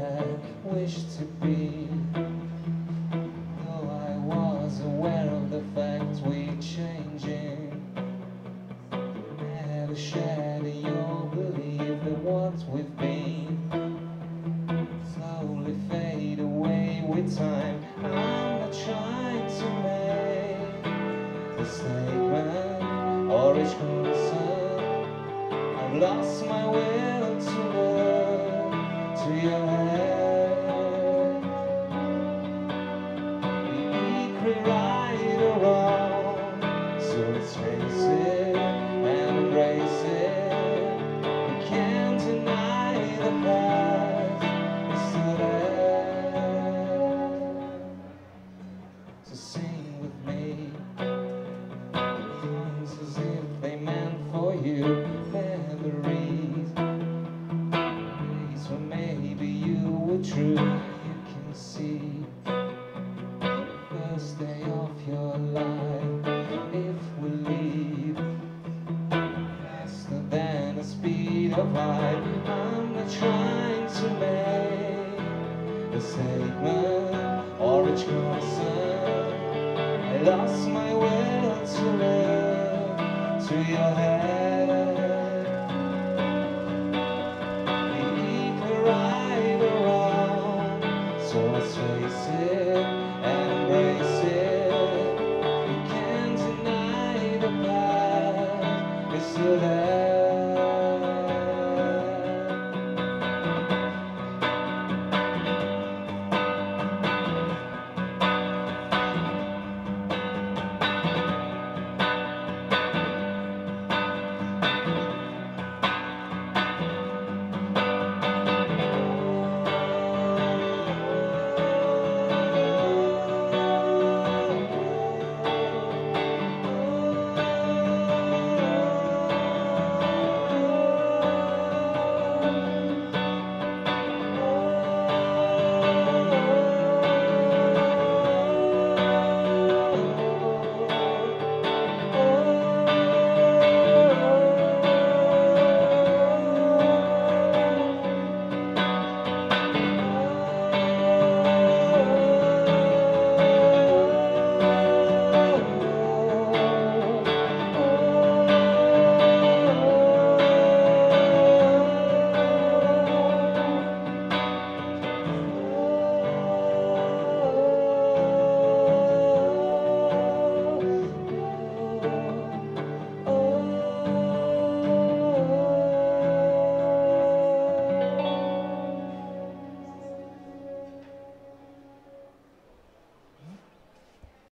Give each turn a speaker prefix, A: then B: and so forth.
A: had wished to be. Though I was aware of the fact we're changing, never shared your belief that what we've been slowly fade away with time. I'm not trying to make a statement or each concern. I've lost my will to look to your head. Be equally right or wrong, so let's face it and embrace it. We can't deny the past is still there. So sing with me songs as if they meant for you. Memories, days when maybe you were true. You can see first day of your life. If we leave faster than the speed of light, I'm not trying to make a statement or each concern. I lost my will to look to your head.